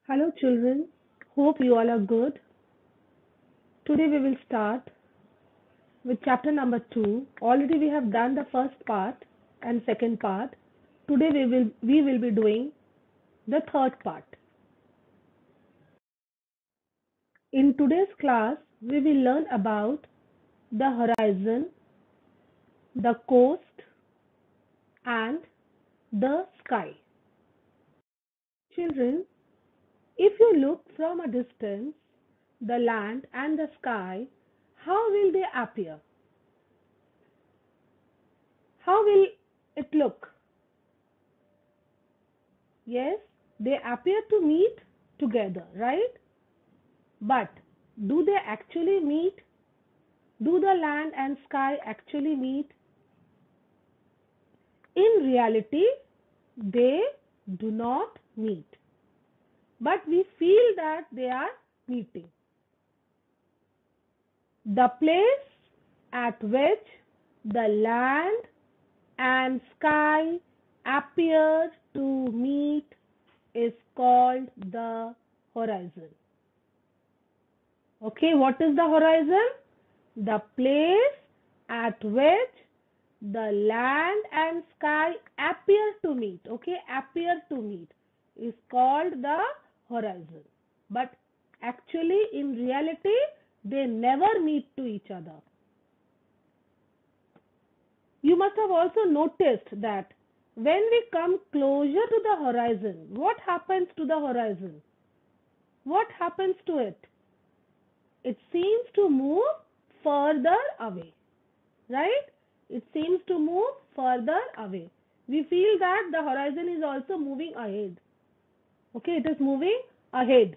Hello children, hope you all are good. Today we will start with chapter number 2. Already we have done the first part and second part. Today we will be doing the third part. In today's class we will learn about the horizon, the coast and the sky. Children, if you look from a distance, the land and the sky, how will they appear? How will it look? Yes, they appear to meet together, right? But do they actually meet? Do the land and sky actually meet? In reality, they do not meet. But we feel that they are meeting. The place at which the land and sky appear to meet is called the horizon. Okay, what is the horizon? The place at which the land and sky appear to meet. Okay, appear to meet is called the horizon. But actually, in reality, they never meet to each other. You must have also noticed that when we come closer to the horizon, what happens to the horizon? What happens to it? It seems to move further away, right? It seems to move further away. We feel that the horizon is also moving ahead. Okay, it is moving ahead.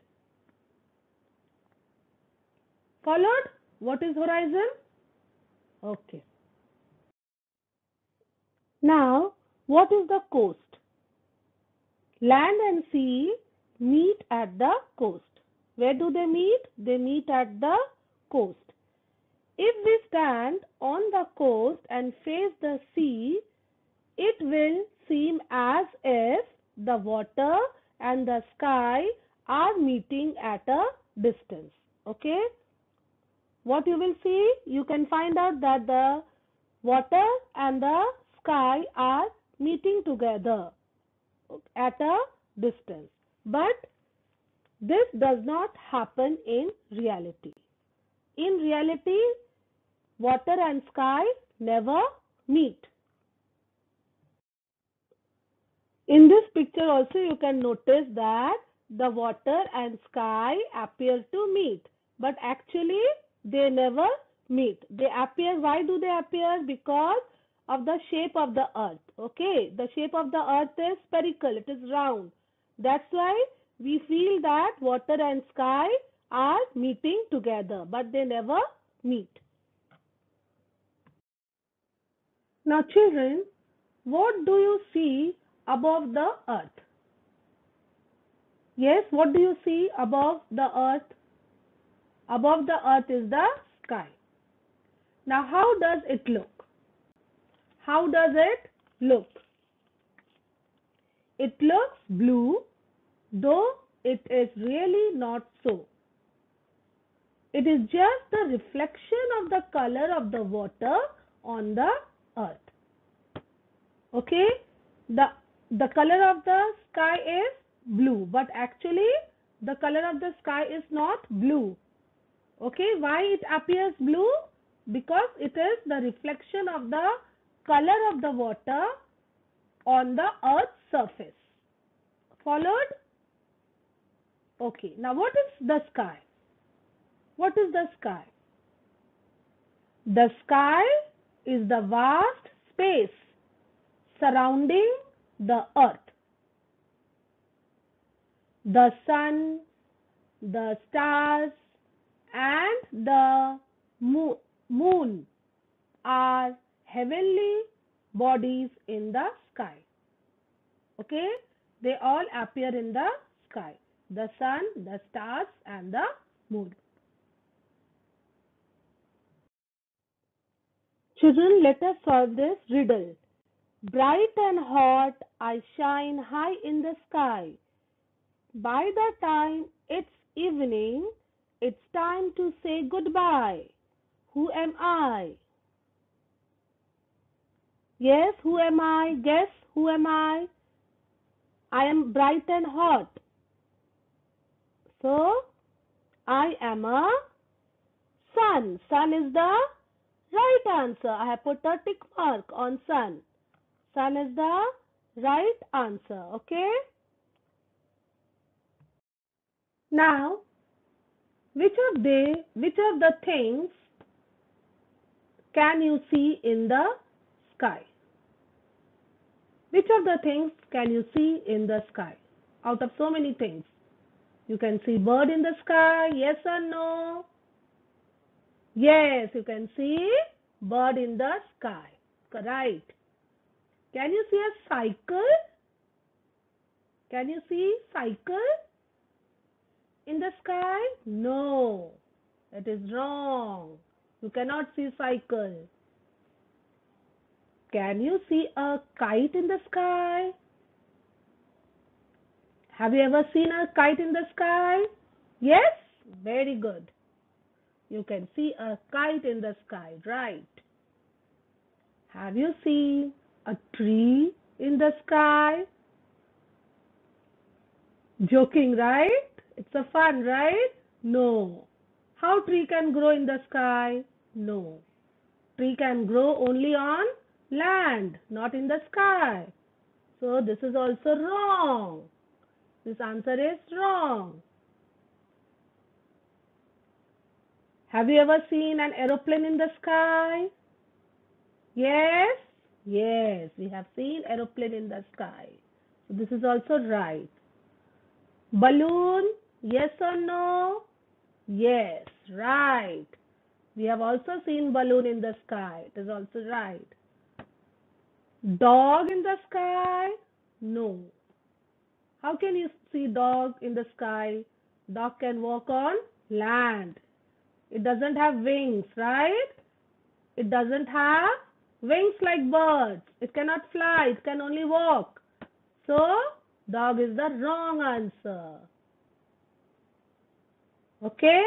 Followed? What is horizon? Okay. Now, what is the coast? Land and sea meet at the coast. Where do they meet? They meet at the coast. If we stand on the coast and face the sea, it will seem as if the water and the sky are meeting at a distance. Okay? What you will see? You can find out that the water and the sky are meeting together at a distance. But this does not happen in reality. In reality, water and sky never meet. In this picture also you can notice that the water and sky appear to meet, but actually they never meet. They appear, why do they appear? Because of the shape of the earth. Okay, the shape of the earth is spherical, it is round. That's why we feel that water and sky are meeting together, but they never meet. Now children, what do you see above the earth? Yes, what do you see above the earth? Above the earth is the sky. Now, how does it look? How does it look? It looks blue, though it is really not so. It is just the reflection of the color of the water on the earth. Okay, the color of the sky is blue, but actually the color of the sky is not blue. Okay, why it appears blue? Because it is the reflection of the color of the water on the earth's surface. Followed? Okay, now what is the sky? What is the sky? The sky is the vast space surrounding the earth. The sun, the stars and the moon are heavenly bodies in the sky. Okay, they all appear in the sky. The sun, the stars and the moon. Children, let us solve this riddle. Bright and hot, I shine high in the sky. By the time it's evening, it's time to say goodbye. Who am I? Yes, who am I? Guess, who am I? I am bright and hot. So, I am a sun. Sun is the right answer. I have put a tick mark on sun. Sun is the right answer. Okay? Now, which of the things can you see in the sky? Which of the things can you see in the sky? Out of so many things. You can see bird in the sky, yes or no? Yes, you can see bird in the sky. Right. Can you see a cycle? Can you see cycle in the sky? No, it is wrong. You cannot see cycle. Can you see a kite in the sky? Have you ever seen a kite in the sky? Yes? Very good. You can see a kite in the sky, right? Have you seen a tree in the sky? Joking, right? It's a fun, right? No. How tree can grow in the sky? No. Tree can grow only on land, not in the sky. So this is also wrong. This answer is wrong. Have you ever seen an aeroplane in the sky? Yes? Yes, we have seen aeroplane in the sky. So this is also right. Balloon? Yes or no? Yes, right. We have also seen balloon in the sky. It is also right. Dog in the sky? No. How can you see dog in the sky? Dog can walk on land. It doesn't have wings, right? It doesn't have wings like birds. It cannot fly. It can only walk. So, dog is the wrong answer. Okay?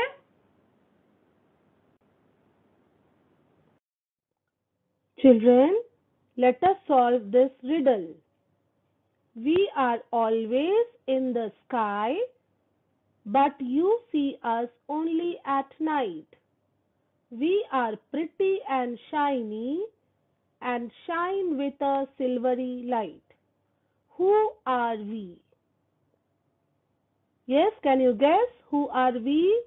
Children, let us solve this riddle. We are always in the sky, but you see us only at night. We are pretty and shiny and shine with a silvery light. Who are we? Yes, can you guess? Who are we?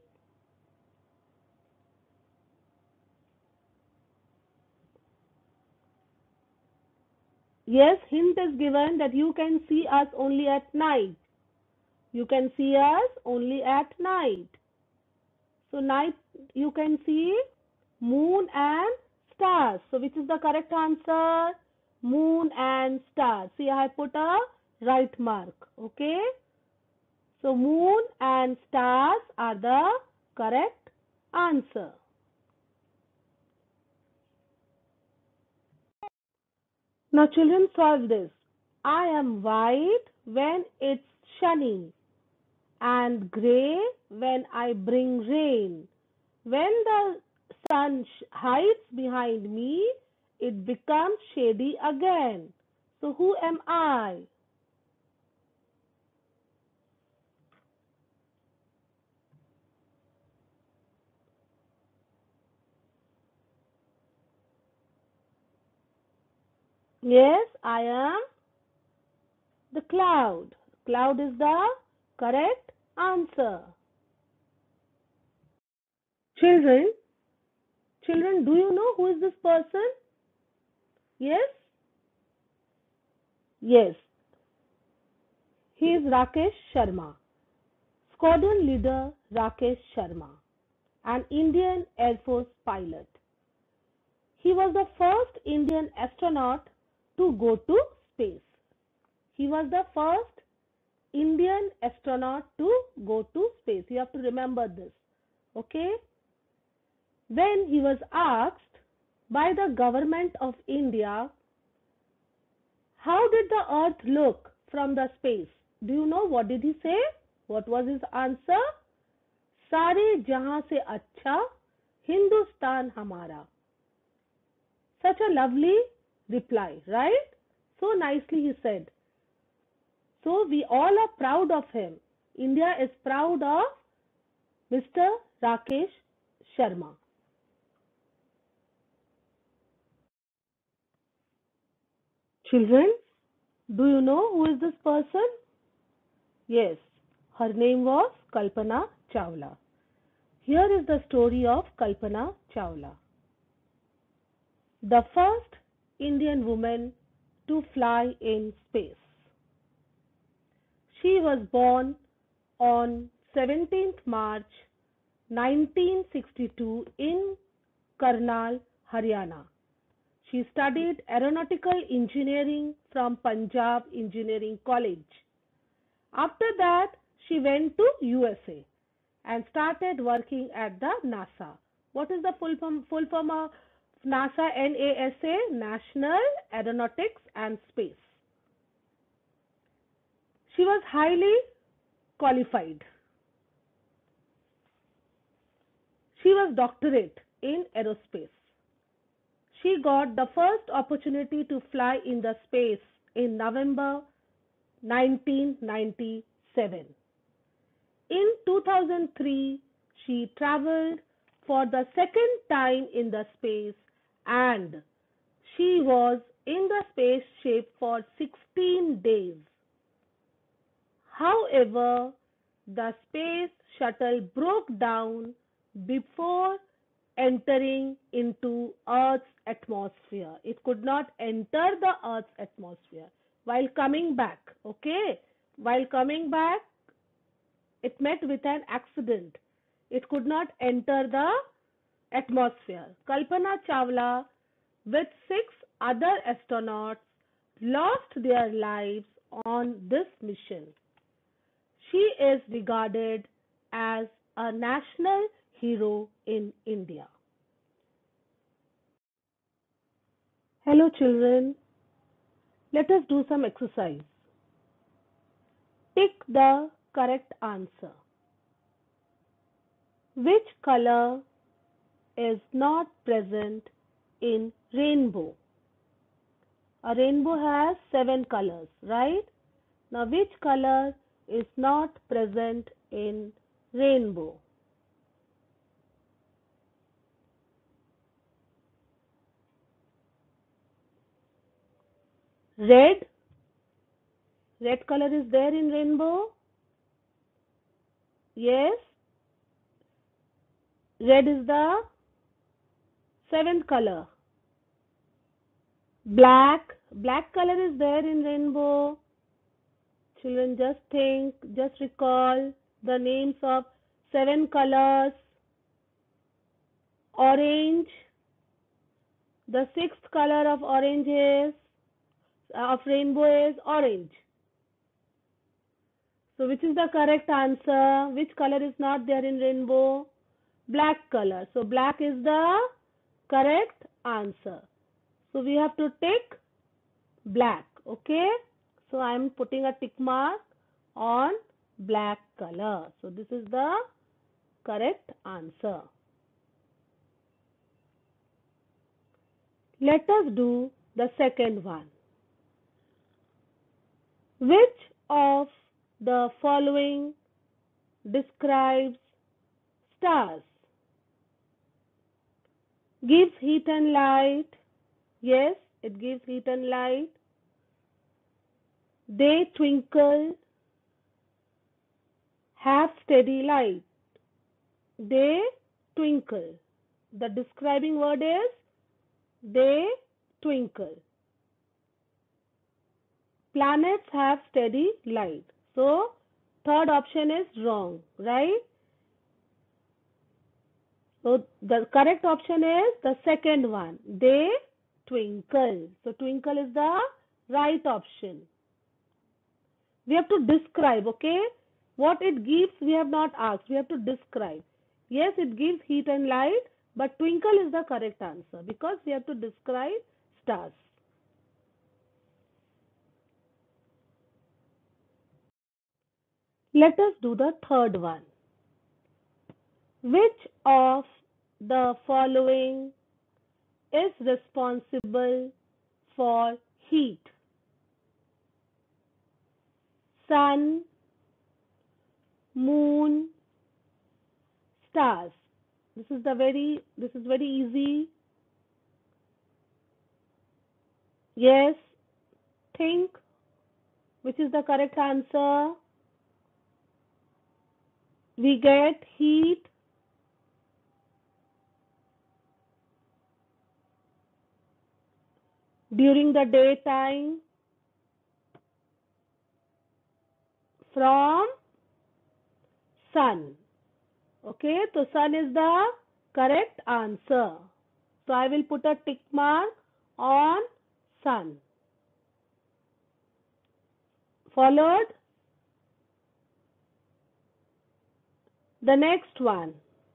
Yes, hint is given that you can see us only at night. You can see us only at night. So night you can see moon and stars. So which is the correct answer? Moon and stars. See, I have put a right mark. Okay. So moon and stars are the correct answer. Now children, solve this. I am white when it's sunny and grey when I bring rain. When the sun hides behind me, it becomes shady again. So who am I? Yes, I am the cloud. Cloud is the correct answer. Children, children, do you know who is this person? Yes? Yes, he is Rakesh Sharma. Squadron leader Rakesh Sharma, an Indian Air Force pilot. He was the first Indian astronaut to go to space. He was the first Indian astronaut to go to space. You have to remember this. Okay? When he was asked by the government of India, how did the earth look from the space? Do you know what did he say? What was his answer? सारे जहां से अच्छा Hindustan hamara. Such a lovely reply, right? So nicely he said. So we all are proud of him. India is proud of Mr. Rakesh Sharma. Children, do you know who is this person? Yes, her name was Kalpana Chawla. Here is the story of Kalpana Chawla, the first Indian woman to fly in space. She was born on 17th March 1962 in Karnal, Haryana. She studied aeronautical engineering from Punjab Engineering College. After that, she went to USA and started working at the NASA. What is the full form of NASA? NASA, National Aeronautics and Space. She was highly qualified. She was doctorate in aerospace. She got the first opportunity to fly in the space in November 1997. In 2003, she traveled for the second time in the space and she was in the spaceship for 16 days. However, the space shuttle broke down before entering into Earth's atmosphere. It could not enter the Earth's atmosphere while coming back. Okay, while coming back, it met with an accident. It could not enter the atmosphere. Kalpana Chawla with 6 other astronauts lost their lives on this mission. She is regarded as a national hero in India. Hello children, let us do some exercise. Pick the correct answer. Which color is not present in rainbow? A rainbow has 7 colors, right? Now which color is not present in rainbow? Red. Red color is there in rainbow? Yes. Red is the 7th color. Black. Black color is there in rainbow. Children, just think, just recall the names of 7 colors. Orange. The 6th color of orange is of rainbow is orange. So which is the correct answer? Which color is not there in rainbow? Black color. So black is the correct answer. So we have to tick black. Okay. So I am putting a tick mark on black color. So this is the correct answer. Let us do the second one. Which of the following describes stars? Gives heat and light. Yes, it gives heat and light. They twinkle. Have steady light. They twinkle. The describing word is they twinkle. Planets have steady light. So, third option is wrong, right? So, the correct option is the second one. They twinkle. So, twinkle is the right option. We have to describe, okay? What it gives, we have not asked. We have to describe. Yes, it gives heat and light, but twinkle is the correct answer because we have to describe stars. Let us do the third one. Which of the following is responsible for heat? Sun, moon, stars. This is very easy. Yes, think which is the correct answer. We get heat during the daytime from sun. Okay, so sun is the correct answer. So I will put a tick mark on sun. Followed? The next one.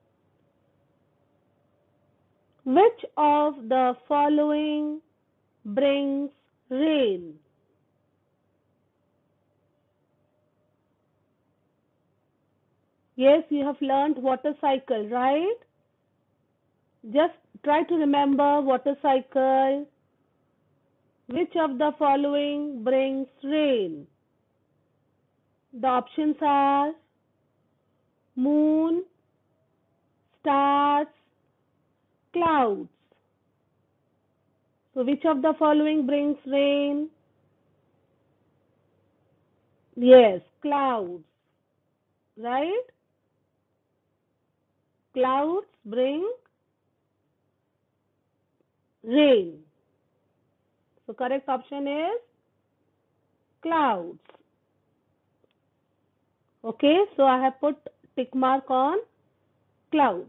Which of the following brings rain? Yes, you have learned water cycle, right? Just try to remember water cycle. Which of the following brings rain? The options are moon, stars, clouds. So which of the following brings rain? Yes, clouds, right? Clouds bring rain. So correct option is clouds. Okay, so I have put tick mark on clouds.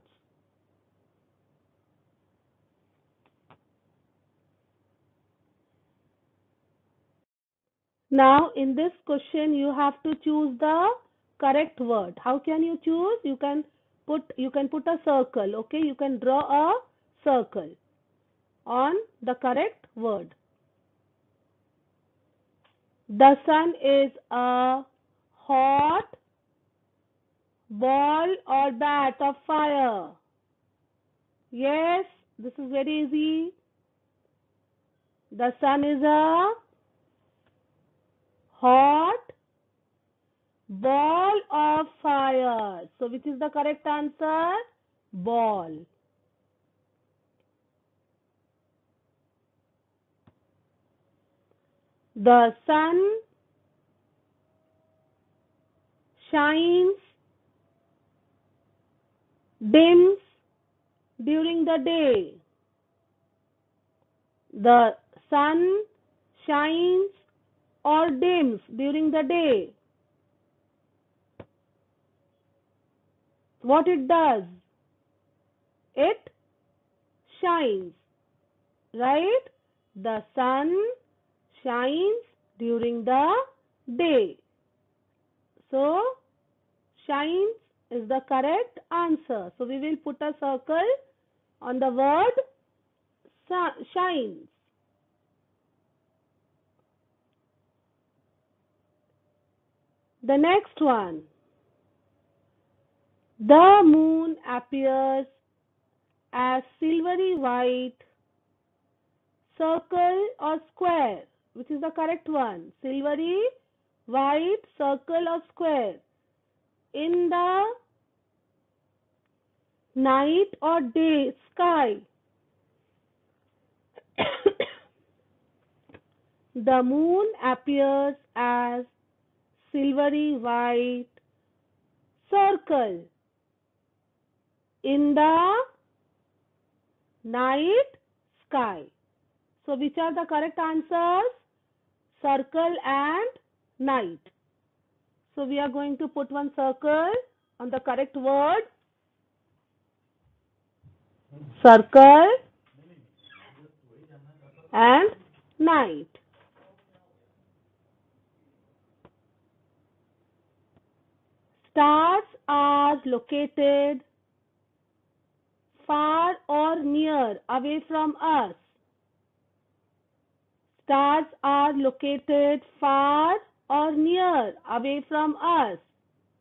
Now in this question you have to choose the correct word. How can you choose? You can put a circle. Okay, you can draw a circle on the correct word. The sun is a hot ball or bat of fire. Yes, this is very easy. The sun is a hot ball of fire. So which is the correct answer? Ball. The sun shines, dims during the day. The sun shines or dims during the day. What it does? It shines, right? The sun shines during the day. So, shines is the correct answer. So, we will put a circle on the word shines. The next one. The moon appears as silvery white, circle or square. Which is the correct one? Silvery white, circle or square. In the night or day sky. The moon appears as silvery white circle in the night sky. So which are the correct answers? Circle and night. So we are going to put one circle on the correct word. Circle and night. Stars are located far or near away from us. Stars are located far or near away from us.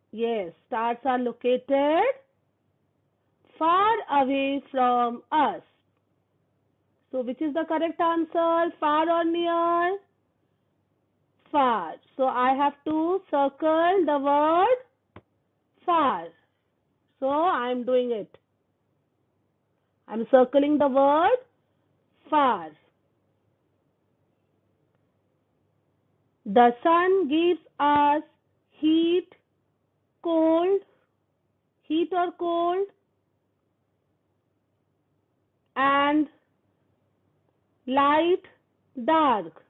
Yes, stars are located far away from us. So which is the correct answer? Far or near? Far. So I have to circle the word far. So I'm doing it. I'm circling the word far. The sun gives us heat, cold, heat or cold, and light, dark.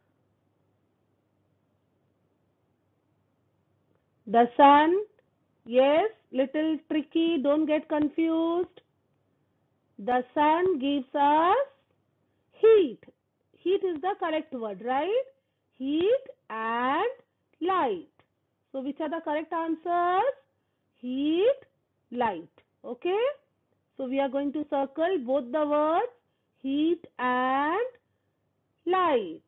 The sun, yes, little tricky, don't get confused. The sun gives us heat. Heat is the correct word, right? Heat and light. So which are the correct answers? Heat, light. Okay? So we are going to circle both the words heat and light.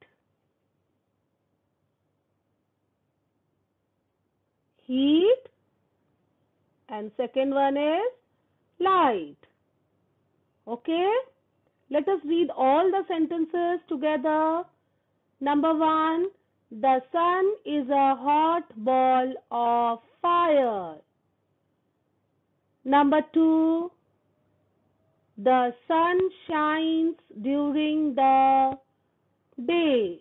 Heat and second one is light. Okay? Let us read all the sentences together. Number 1, the sun is a hot ball of fire. Number 2, the sun shines during the day.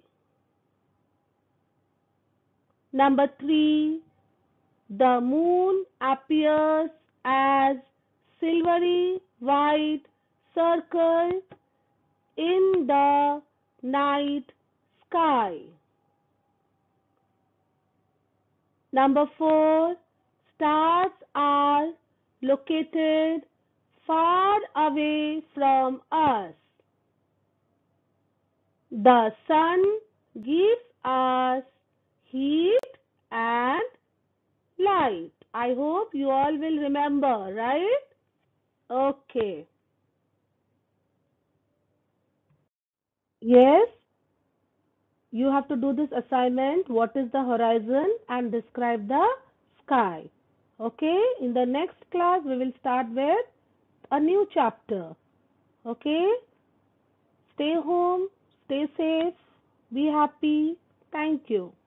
Number 3, the moon appears as silvery white circle in the night sky. Number 4, stars are located far away from us. The sun gives us heat and light. I hope you all will remember, right? Okay. Yes, you have to do this assignment. What is the horizon and describe the sky. Okay, in the next class we will start with a new chapter. Okay, stay home, stay safe, be happy. Thank you.